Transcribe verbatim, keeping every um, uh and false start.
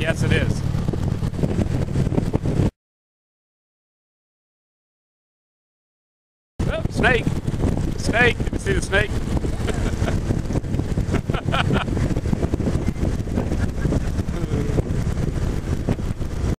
Yes, it is. Oh, snake! Snake! Did you see the snake?